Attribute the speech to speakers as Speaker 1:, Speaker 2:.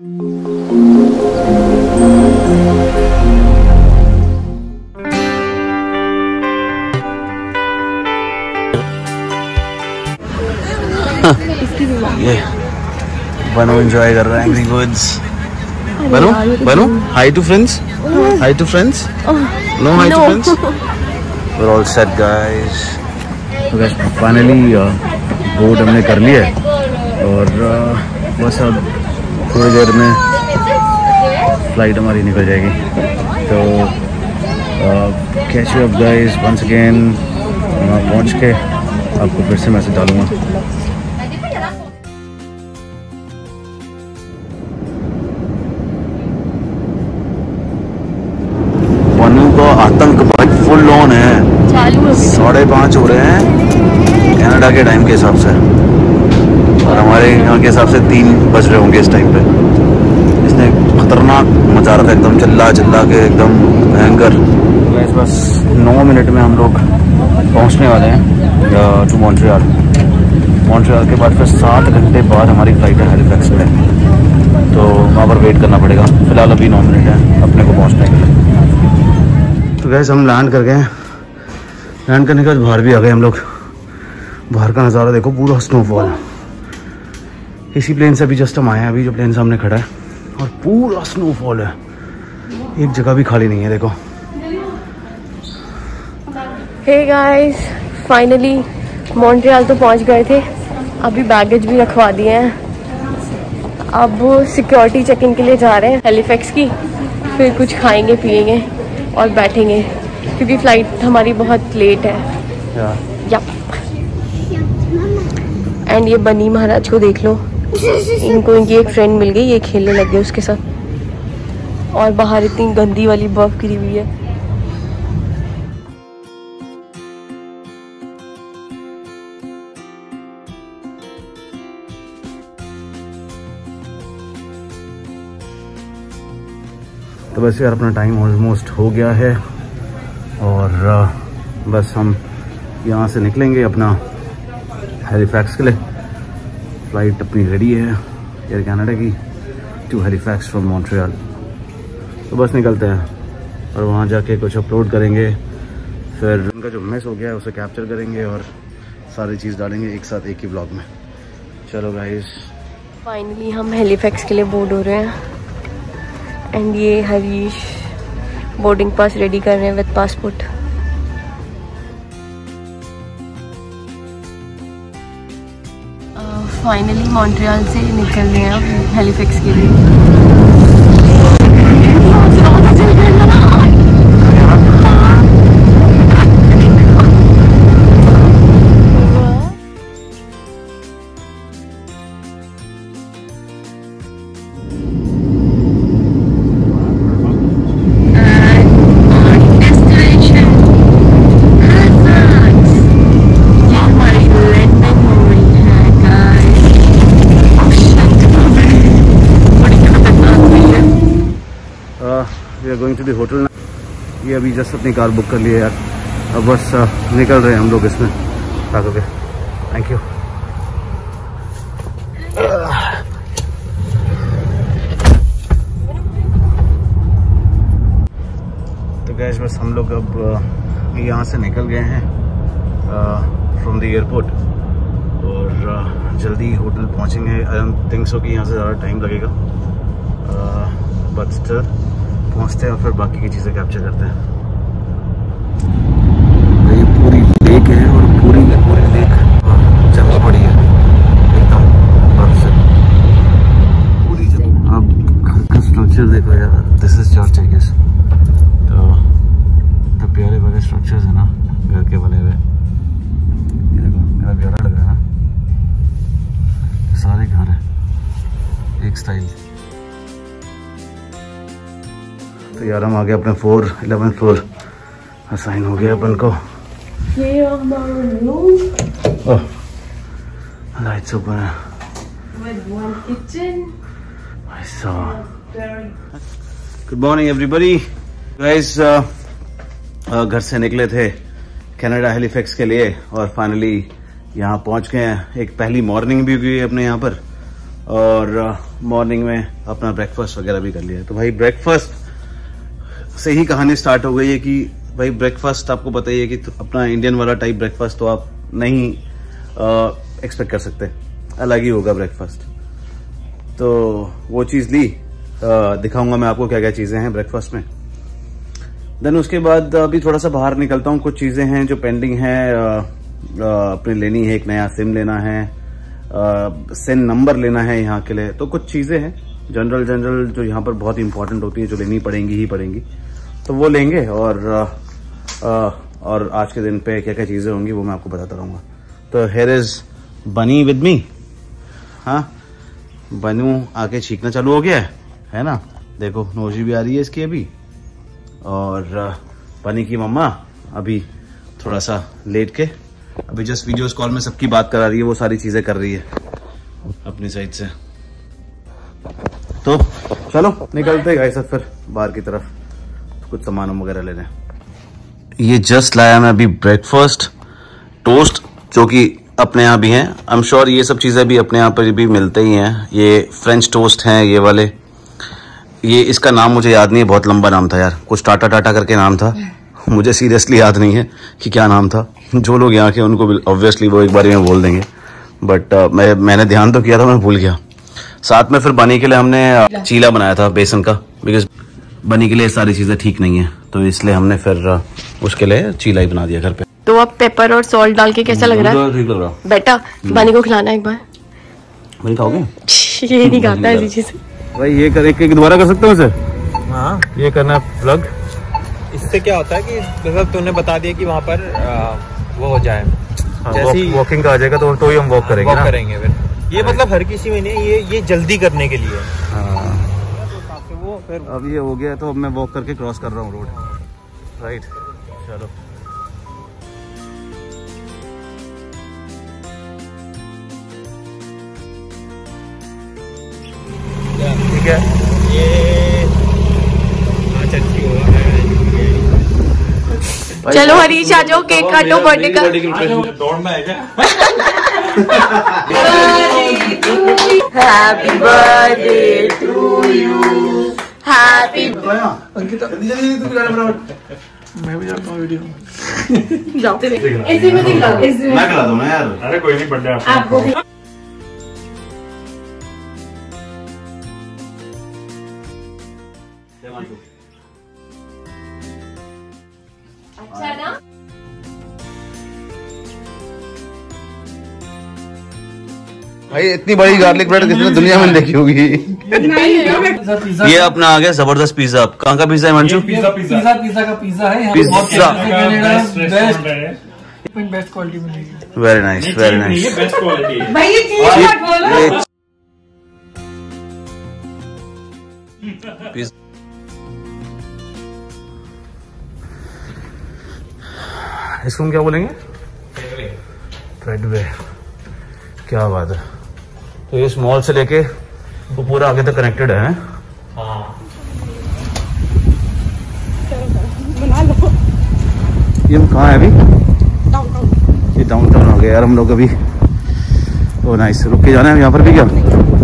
Speaker 1: ये बनो एंजॉय कर रहा है एंग्री बर्ड्स। बनो hi to friends, hi to friends, no hi to friends, we are all set guys. तो गाइस फाइनली बोट हमने कर लिया है और बस अब थोड़ी देर में फ्लाइट हमारी निकल जाएगी। तो catch you up guys once again, वहाँ पहुँच के आपको फिर से मैसेज डालूंगा। आतंक भाई फुल ऑन है, 5:30 हो रहे हैं कनाडा के टाइम के हिसाब से और हमारे यहाँ के हिसाब से 3 बज रहे होंगे इस टाइम पे। इसने खतरनाक मचा रखा है एकदम, चिल्ला चिल्ला के एकदम भयंकर। बस 9 मिनट में हम लोग पहुँचने वाले हैं टू मॉन्ट्रियल। मॉन्ट्रियल के बाद फिर 7 घंटे बाद हमारी फ्लाइट है हैलिफैक्स में, तो वहाँ पर वेट करना पड़ेगा। फिलहाल अभी 9 मिनट है अपने को पहुँचने के लिए। तो गैस हम लैंड कर गए हैं। लैंड करने के बाद बाहर भी आ गए हम लोग। बाहर का नज़ारा देखो, पूरा स्नोफॉल है। इसी प्लेन से अभी जस्ट हम आए हैं, अभी जो प्लेन सामने खड़ा है, और पूरा स्नोफॉल है, एक जगह भी खाली नहीं है देखो।
Speaker 2: हे गाइस, फाइनली मॉन्ट्रियल तो पहुंच गए थे, अभी बैगेज भी रखवा दिए हैं। अब सिक्योरिटी चेकिंग के लिए जा रहे हैं हैलिफैक्स की, फिर कुछ खाएंगे पिएंगे और बैठेंगे क्योंकि फ्लाइट हमारी बहुत लेट है। यप। एंड ये बनी महाराज को देख लो, इनको इनकी एक फ्रेंड मिल गई, ये खेलने लग गए उसके साथ। और बाहर इतनी गंदी वाली बर्फ गिरी हुई है।
Speaker 1: तो बस यार अपना टाइम ऑलमोस्ट हो गया है और बस हम यहाँ से निकलेंगे अपना हैलिफैक्स के लिए। फ़्लाइट अपनी रेडी है एयर कनाडा की टू हैलिफैक्स फ्रॉम मॉन्ट्रियल। तो बस निकलते हैं और वहाँ जाके कुछ अपलोड करेंगे, फिर उनका जो मिस हो गया है उसे कैप्चर करेंगे और सारी चीज़ डालेंगे एक साथ एक ही ब्लॉग में। चलो गाइस,
Speaker 2: फाइनली हम हैलिफैक्स के लिए बोर्ड हो रहे हैं। एंड ये हरीश बोर्डिंग पास रेडी कर रहे हैं विद पासपोर्ट। फाइनली मॉन्ट्रियल से निकल रहे हैं अब हैलिफैक्स के लिए।
Speaker 1: Going to the hotel. ये अभी जस्ट अपनी कार बुक कर ली है यार, अब बस निकल रहे हैं हम लोग इसमें ताकि। Thank you. तो गैस बस हम लोग अब यहाँ से निकल गए हैं फ्रॉम द एयरपोर्ट और जल्दी होटल पहुँचेंगे। आई डोंट थिंक सो कि यहाँ से ज़्यादा टाइम लगेगा, बट स्टिल पहुँचते हैं और फिर बाकी की चीज़ें कैप्चर करते हैं। ये पूरी लेक है और पूरी लेक जमी पड़ी है एकदम बर्फ से पूरी। अब घर का स्ट्रक्चर देखो यार, this is church I guess. तो इतने प्यारे वाले स्ट्रक्चर्स है ना घर के बने हुए। ये देखो मेरा प्यारा लग रहा है ना, सारे घर है एक स्टाइल। तो यार हम आ गए अपने 11th फ्लोर, असाइन हो गया अपन को। लाइट्स ओपन है। Good morning everybody. गाइस घर से निकले थे कनाडा हैलिफैक्स के लिए और फाइनली यहाँ पहुँच गए हैं। एक पहली मॉर्निंग भी हुई है अपने यहाँ पर और मॉर्निंग में अपना ब्रेकफास्ट वगैरह भी कर लिया। तो भाई ब्रेकफास्ट से ही कहानी स्टार्ट हो गई है कि भाई ब्रेकफास्ट आपको पता ही है कि अपना इंडियन वाला टाइप ब्रेकफास्ट तो आप नहीं एक्सपेक्ट कर सकते, अलग ही होगा ब्रेकफास्ट। तो वो चीज़ ली, दिखाऊंगा मैं आपको क्या क्या चीज़ें हैं ब्रेकफास्ट में। देन उसके बाद अभी थोड़ा सा बाहर निकलता हूँ, कुछ चीज़ें हैं जो पेंडिंग है, अपने लेनी है। एक नया सिम लेना है, सिम नंबर लेना है यहाँ के लिए। तो कुछ चीज़ें हैं जनरल जो यहाँ पर बहुत इंपॉर्टेंट होती है, जो लेनी पड़ेंगी ही पड़ेंगी, तो वो लेंगे। और आज के दिन पे क्या क्या चीज़ें होंगी वो मैं आपको बताता रहूँगा। तो here is Bunny with me. हाँ, बनू आके छींकना चालू हो गया है ना। देखो नोजी भी आ रही है इसकी अभी। और बनी की मम्मा अभी थोड़ा सा लेट के अभी जस्ट वीडियोस कॉल में सबकी बात करा रही है, वो सारी चीजें कर रही है अपनी साइड से। तो चलो निकलते गाइस अब फिर बाहर की तरफ कुछ सामान वगैरह लेने। ये जस्ट लाया मैं अभी ब्रेकफास्ट, टोस्ट जो कि अपने यहाँ भी हैं। आई एम श्योर ये सब चीज़ें भी अपने यहाँ पर भी मिलते ही हैं। ये फ्रेंच टोस्ट हैं ये वाले। ये इसका नाम मुझे याद नहीं है, बहुत लंबा नाम था यार, कुछ टाटा करके नाम था। मुझे सीरियसली याद नहीं है कि क्या नाम था। जो लोग यहाँ के उनको ऑब्वियसली वो एक बार में बोल देंगे, बट मैंने ध्यान तो किया था, मैं भूल गया। साथ में फिर बनी के लिए हमने चीला बनाया था बेसन का, बिकॉज बनी के लिए सारी चीज़ें ठीक नहीं है, तो इसलिए हमने फिर उसके लिए चीला ही बना दिया घर पे।
Speaker 2: तो अब पेपर और सॉल्ट डाल के कैसा लग रहा है?
Speaker 1: ठीक लग रहा
Speaker 2: बेटा बनी को खिलाना एक बार।
Speaker 1: बनी खाओगे?
Speaker 2: ये नहीं खाता ऐसी चीज
Speaker 1: भाई। ये कर दोबारा कर सकते हो सर? हाँ, ये करना प्लग।
Speaker 3: इससे क्या होता है कि मतलब तूने बता दिया कि वहाँ पर वो हो जाए,
Speaker 1: जैसे वॉकिंग का आ जाएगा तो ही हम वॉक करेंगे ना?
Speaker 3: करेंगे फिर। ये मतलब हर किसी में नहीं, ये जल्दी करने के लिए।
Speaker 1: हाँ। वो फिर अब ये हो गया तो अब मैं वॉक करके क्रॉस कर रहा हूँ रोड, राइट। चलो ठीक है।
Speaker 3: ये
Speaker 2: चलो हरीश आ जाओ, केक काटो बर्थडे का।
Speaker 3: दौड़ना है क्या?
Speaker 2: Happy birthday to you, happy.
Speaker 3: मैं भी जाता हूँ वीडियो।
Speaker 2: जाओ
Speaker 1: ऐसे में दिखा, मैं खिला दूँ ना यार।
Speaker 3: अरे कोई नहीं, बर्थडे
Speaker 2: आपको भी। अच्छा ना?
Speaker 1: भाई इतनी बड़ी गार्लिक ब्रेड किसने दुनिया में देखी होगी। ये अपना आ गया जबरदस्त पिज्जा। कहाँ का पिज्जा है मंशु?
Speaker 3: पिज्जा का पिज्जा है।
Speaker 1: पिज्जा
Speaker 3: बेस्ट क्वालिटी मिलेगी।
Speaker 1: Very nice, very nice.
Speaker 3: Best quality है
Speaker 2: भाई ये चीज मत बोलो।
Speaker 1: इसको हम क्या बोलेंगे? फ्रेडवे। क्या बात है। तो ये स्मॉल से लेके वो पूरा आगे तक कनेक्टेड है। ये हम कहाँ है अभी? ये डाउनटाउन हो गया यार हम लोग अभी। ओ नाइस, रुक के जाना है यहाँ पर भी क्या?